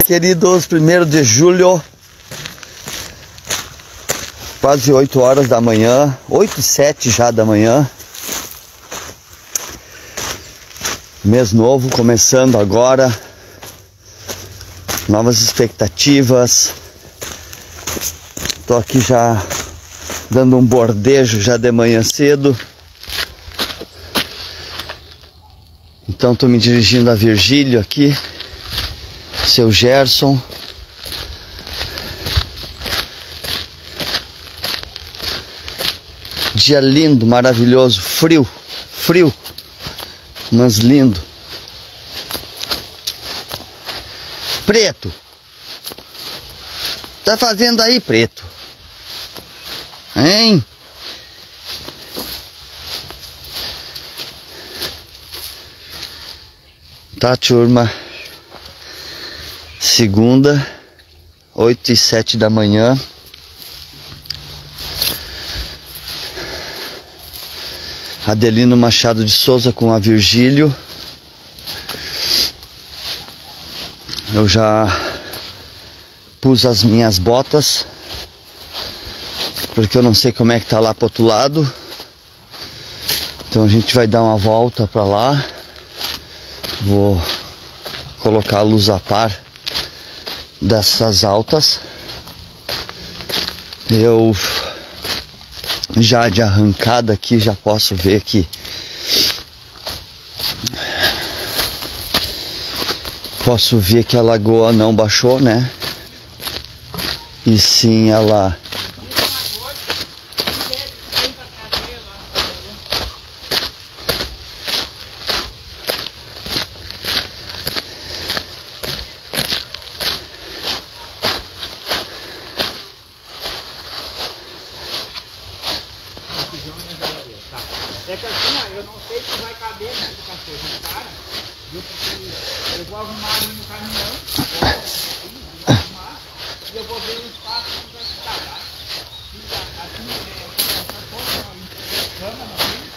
queridos, 1º de julho, quase 8 horas da manhã, 8h07 já da manhã. Mês novo começando agora, novas expectativas. Tô aqui já dando um bordejo já de manhã cedo. Então tô me dirigindo a Virgílio aqui, seu Gerson. Dia lindo, maravilhoso, frio, mas lindo. Preto, tá fazendo aí, Preto? Hein? Tá, turma? Segunda, 8h07 da manhã. Adelino Machado de Souza com a Virgílio. Eu já pus as minhas botas, porque eu não sei como é que tá lá pro outro lado. Então a gente vai dar uma volta pra lá. Vou colocar a luz a par dessas altas. Eu já de arrancada aqui já posso ver que a lagoa não baixou, né? E sim ela é que assim, ó, eu não sei se vai caber dentro do cachorro do cara, viu? Porque eu vou arrumar ali no caminhão, vou arrumar, e eu vou ver o espaço que vai ficar, tá? Assim, essa forma, cama, não tem?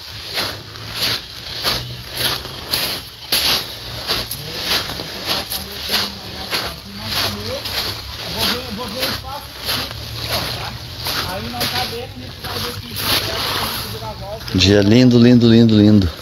Eu vou ver o espaço que tá? Aí não caber, a gente vai ver que dia lindo, lindo, lindo, lindo.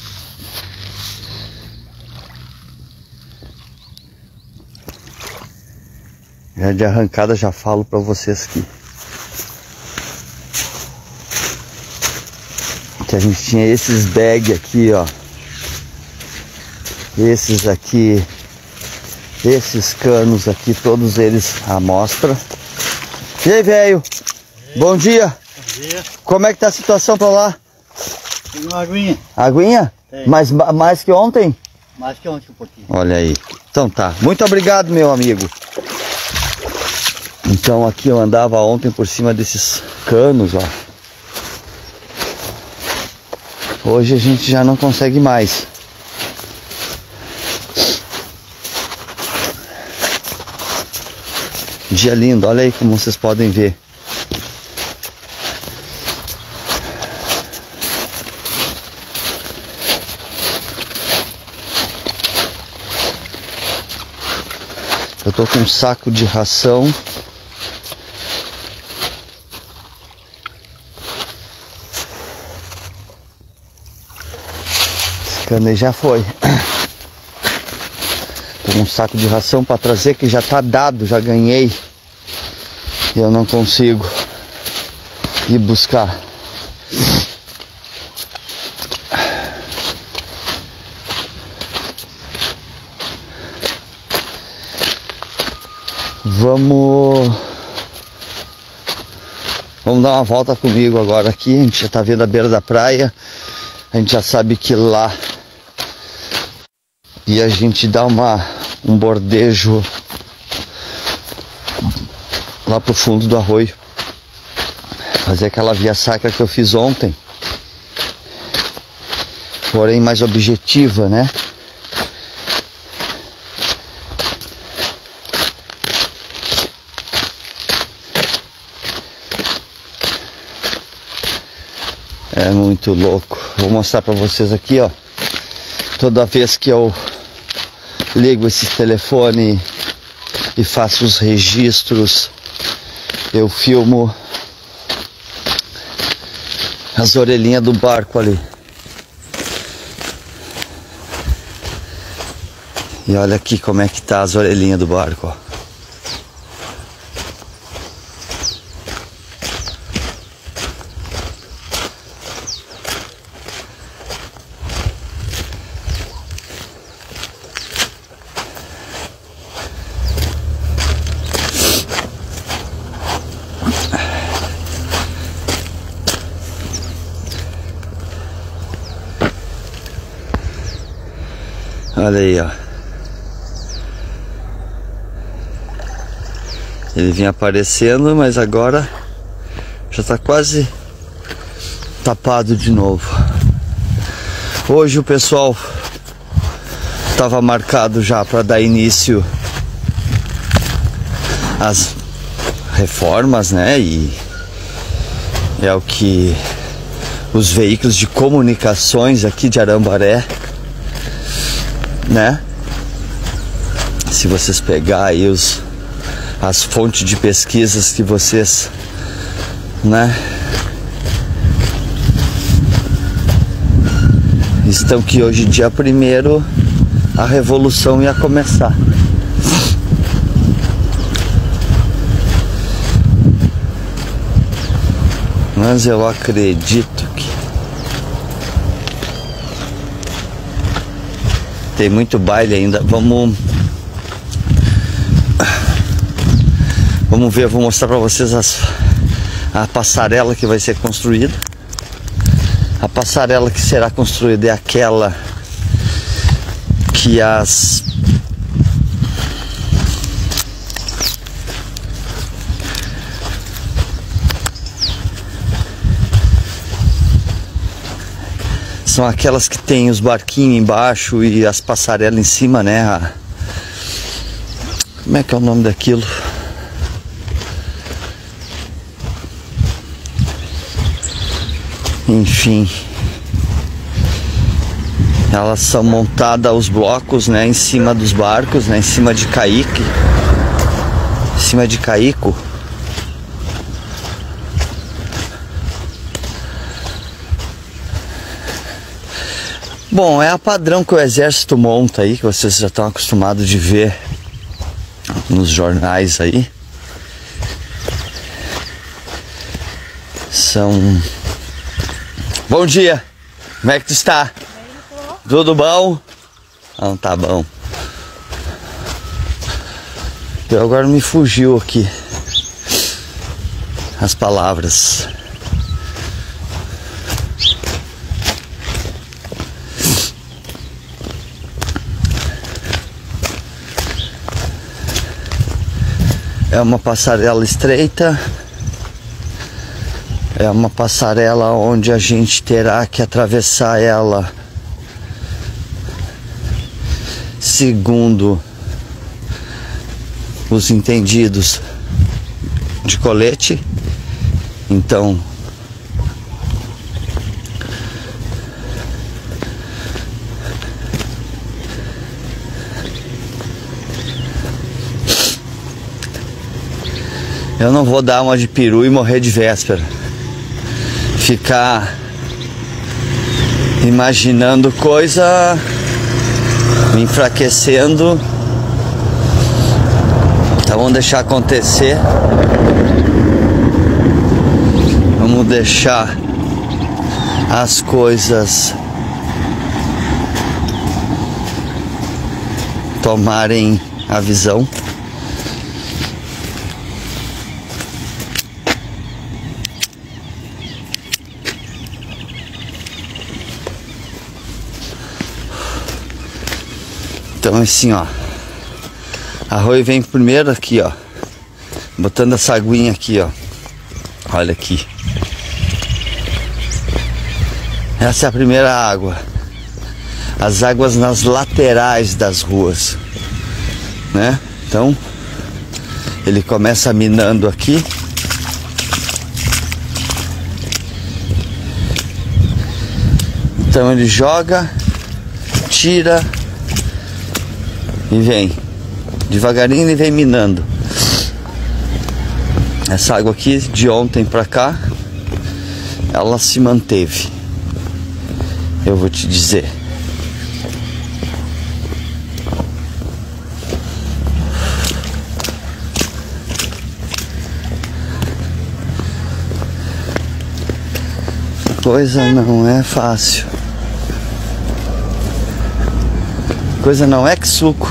Já de arrancada já falo pra vocês que a gente tinha esses bags aqui, ó. Esses aqui, esses canos aqui, todos eles à mostra. E aí, velho? Bom dia. Bom dia. Como é que tá a situação pra lá? Tem uma aguinha. Aguinha? Tem. Mais que ontem? Mais que ontem um pouquinho. Olha aí. Então tá. Muito obrigado, meu amigo. Então aqui eu andava ontem por cima desses canos, ó. Hoje a gente já não consegue mais. Dia lindo. Olha aí como vocês podem ver. Eu tô com um saco de ração. Esse cano aí já foi. Tô com um saco de ração para trazer que já tá dado, já ganhei. E eu não consigo ir buscar. Vamos dar uma volta comigo agora aqui. A gente já tá vendo a beira da praia. A gente já sabe que lá. E a gente dá um bordejo lá pro fundo do arroio. Fazer aquela via sacra que eu fiz ontem. Porém mais objetiva, né? É muito louco. Vou mostrar pra vocês aqui, ó. Toda vez que eu ligo esse telefone e faço os registros. Eu filmo as orelhinhas do barco ali. E olha aqui como é que tá as orelhinhas do barco, ó. Olha aí, ó. Ele vinha aparecendo, mas agora já tá quase tapado de novo. Hoje o pessoal estava marcado já para dar início às reformas, né? E é o que os veículos de comunicações aqui de Arambaré, né? Se vocês pegar aí as fontes de pesquisas que vocês, né, estão que hoje, dia 1º, a revolução ia começar. Mas eu acredito que tem muito baile ainda. Vamos ver, vou mostrar para vocês a passarela que vai ser construída. A passarela que será construída é aquela que são aquelas que tem os barquinhos embaixo e as passarelas em cima, né? Como é que é o nome daquilo? Enfim, elas são montadas os blocos, né, em cima dos barcos, né, em cima de caique, em cima de caico. Bom, é a padrão que o exército monta aí, que vocês já estão acostumados de ver nos jornais aí. Bom dia, como é que tu está? Tudo bom? Não, tá bom. Eu agora me fugiu aqui as palavras. É uma passarela estreita. É uma passarela onde a gente terá que atravessar ela segundo os entendidos de colete. Então, eu não vou dar uma de peru e morrer de véspera. Ficar imaginando coisa, me enfraquecendo. Então vamos deixar acontecer. Vamos deixar as coisas tomarem a visão. Então assim, ó, arroz vem primeiro aqui, ó, botando essa aguinha aqui, ó, olha aqui, essa é a primeira água, as águas nas laterais das ruas, né? Então ele começa minando aqui, então ele joga, tira e vem Devagarinho ele vem minando. Essa água aqui de ontem pra cá, ela se manteve. Eu vou te dizer. Coisa não é fácil. Coisa não é que suco.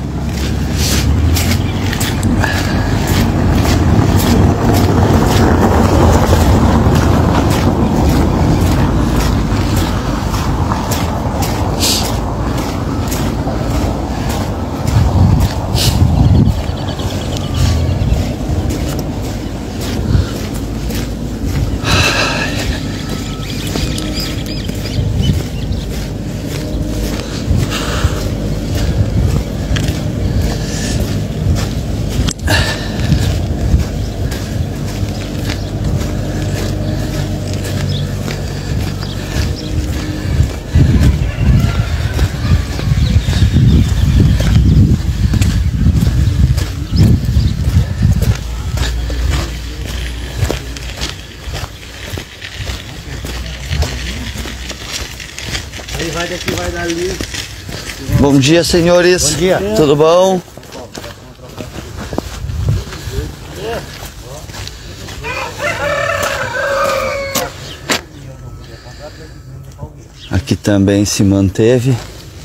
Aí vai daqui, vai dali. Bom dia, senhores. Bom dia. Tudo bom? Aqui também se manteve.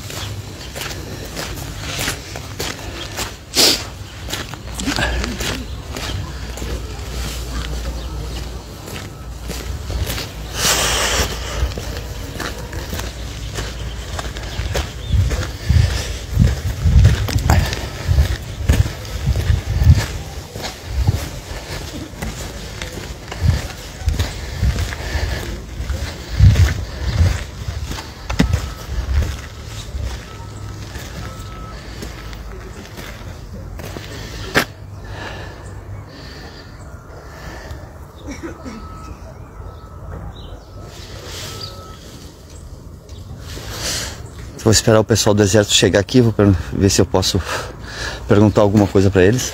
Vou esperar o pessoal do exército chegar aqui, vou ver se eu posso perguntar alguma coisa para eles.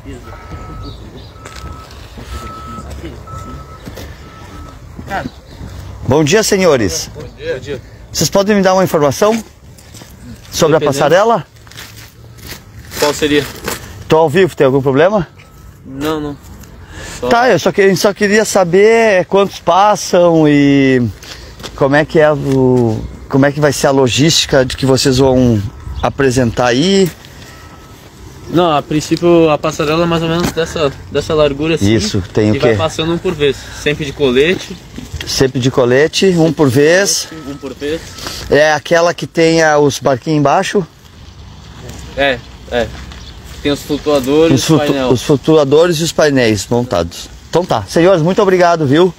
Bom dia, senhores. Bom dia. Vocês podem me dar uma informação sobre a passarela? Qual seria? Tô ao vivo, tem algum problema? Não. Tá, eu só queria saber quantos passam e como é que é como é que vai ser a logística de que vocês vão apresentar aí. Não, a princípio a passarela é mais ou menos dessa largura assim. Isso, tem o e quê? vai passando um por vez, sempre de colete. Sempre de colete, um por vez. Um por vez. É aquela que tem os barquinhos embaixo? É. Tem os flutuadores, Os flutuadores e os painéis montados. Então tá, senhores, muito obrigado, viu?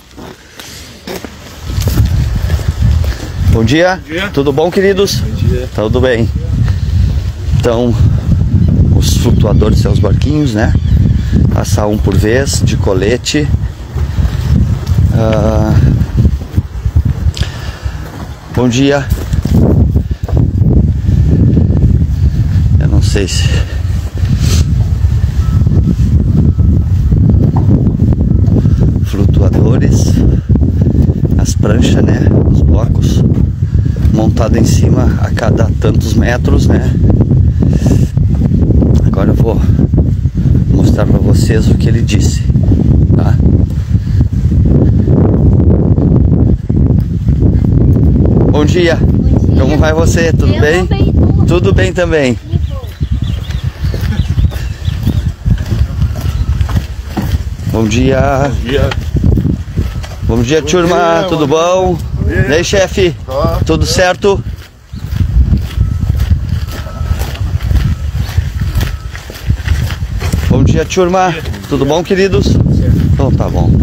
Bom dia. Bom dia. Tudo bom, queridos? Bom dia. Tudo bem. Então, os flutuadores são os barquinhos, né? Passar um por vez, de colete. Bom dia. Eu não sei se... Flutuadores, as pranchas, né? Os blocos montado em cima a cada tantos metros, né? Agora eu vou mostrar para vocês o que ele disse, tá? Bom dia. Bom dia. Como vai você? Tudo bem? Tudo bem também. Bom dia. Bom dia, turma. Tudo bom? E aí, chefe? Tudo certo? Bom dia, turma. Tudo bom, queridos? Então tá bom.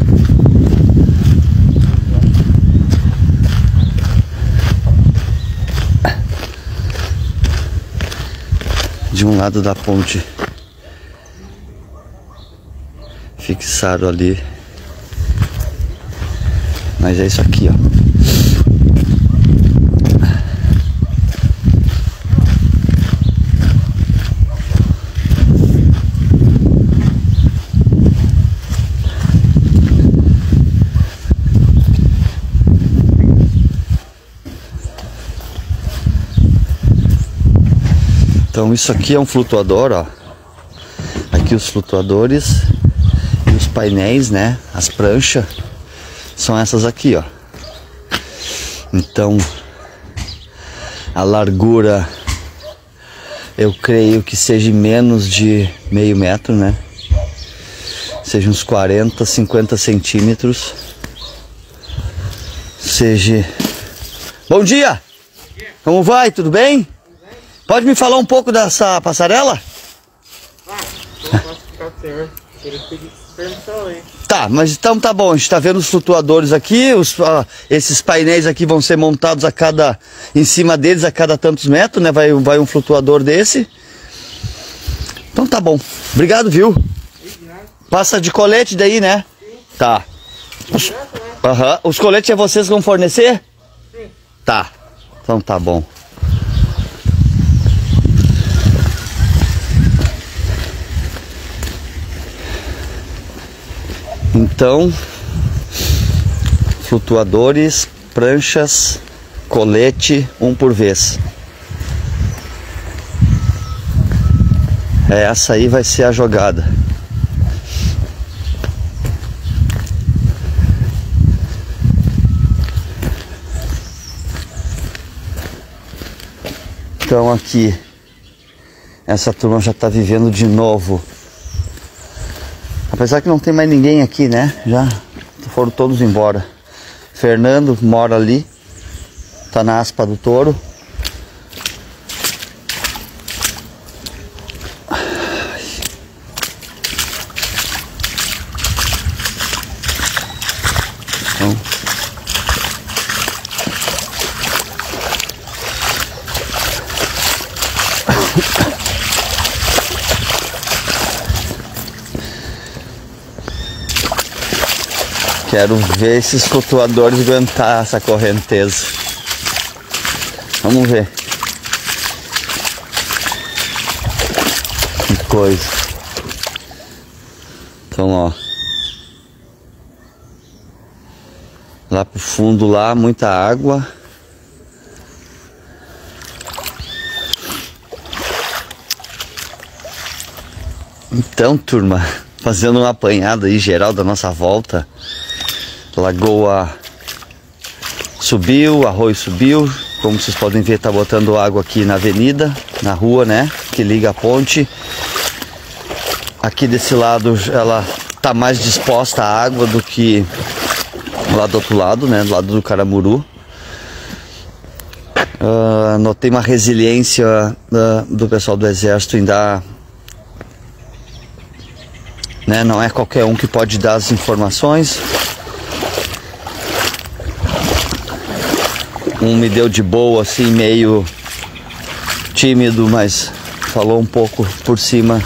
De um lado da ponte fixaram ali, mas é isso aqui, ó. Então isso aqui é um flutuador, ó. Aqui os flutuadores e os painéis, né? As pranchas são essas aqui, ó. Então a largura eu creio que seja menos de meio metro, né? Seja uns 40, 50 centímetros. Seja... Bom dia! Como vai? Tudo bem? Pode me falar um pouco dessa passarela? Não posso ficar com o senhor. Queria pedir permissão aí. Tá, mas então tá bom. A gente tá vendo os flutuadores aqui. Esses painéis aqui vão ser montados em cima deles a cada tantos metros, né? Vai um flutuador desse. Então tá bom. Obrigado, viu? Passa de colete daí, né? Sim. Tá. Aham. Os coletes é vocês que vão fornecer? Sim. Tá. Então tá bom. Então, flutuadores, pranchas, colete, um por vez. Essa aí vai ser a jogada. Então aqui, essa turma já está vivendo de novo. Apesar que não tem mais ninguém aqui, né? Já foram todos embora. Fernando mora ali, tá na aspa do touro. Então, quero ver esses flutuadores aguentar essa correnteza. Vamos ver. Que coisa. Então, ó. Lá pro fundo lá, muita água. Então, turma, fazendo um apanhado aí geral da nossa volta. Lagoa subiu, arroio subiu. Como vocês podem ver, tá botando água aqui na avenida, na rua, né? Que liga a ponte. Aqui desse lado ela tá mais disposta a água do que lá do outro lado, né? Do lado do Caramuru. Notei uma resiliência do pessoal do exército em dar, né? Não é qualquer um que pode dar as informações. Um me deu de boa, assim, meio tímido, mas falou um pouco por cima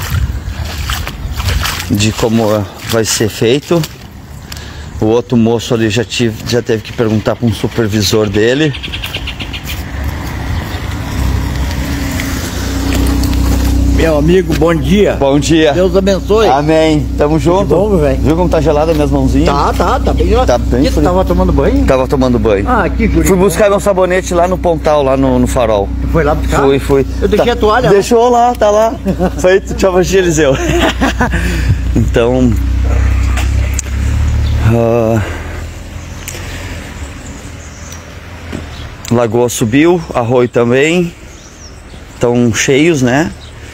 de como vai ser feito. O outro moço ali já teve que perguntar para um supervisor dele. Meu amigo, bom dia. Bom dia. Deus abençoe. Amém. Tamo junto. Bom, velho. Viu como tá gelada minhas mãozinhas? Tá bem gelado. Tá bem frio. Tava tomando banho? Tava tomando banho. Ah, que guri. Fui buscar meu sabonete lá no Pontal, lá no farol. Foi lá buscar? Fui. Eu deixei a toalha. Deixou lá, tá lá. Feito, tchau, Eliseu. Então... Lagoa subiu, arroio também. Estão cheios, né?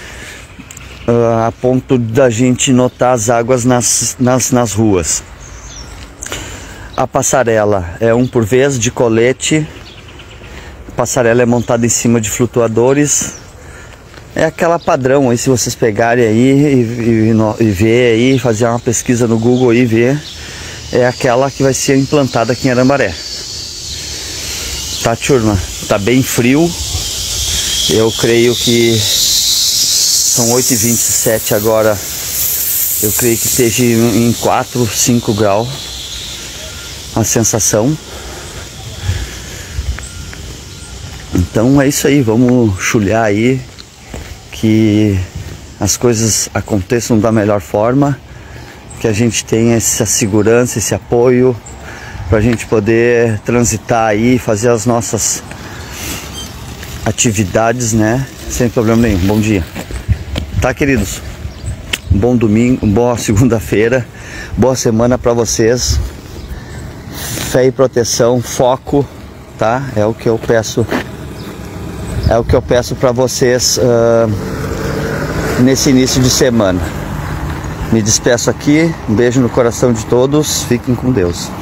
A ponto da gente notar as águas nas ruas. A passarela é um por vez de colete. A passarela é montada em cima de flutuadores. É aquela padrão aí, se vocês pegarem aí e ver aí, fazer uma pesquisa no Google e ver. É aquela que vai ser implantada aqui em Arambaré. Tá, turma? Tá bem frio. Eu creio que são 8h27 agora. Eu creio que esteja em 4, 5 graus a sensação. Então é isso aí, vamos chulhar aí, que as coisas aconteçam da melhor forma, que a gente tenha essa segurança, esse apoio, para a gente poder transitar aí, fazer as nossas atividades, né? sem problema nenhum. Bom dia. Tá, queridos? Bom domingo, boa segunda-feira, boa semana para vocês. Fé e proteção, foco, tá? É o que eu peço. É o que eu peço para vocês nesse início de semana. Me despeço aqui, um beijo no coração de todos, fiquem com Deus.